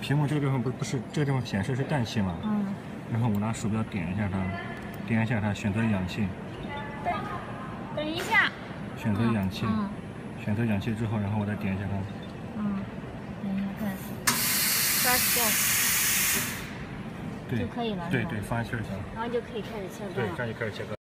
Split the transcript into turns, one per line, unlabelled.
屏幕这个地方不是这个地方显示是氮气嘛？
嗯。
然后我拿鼠标点一下它，选择氧气。
等一下。
选择氧气。选择氧气之后，然后我再点一下它。
等一下看。Fast gas。
对。
就可以了。
对，发气儿行。
然后就可以开始切割了。
对，这样就开始切割。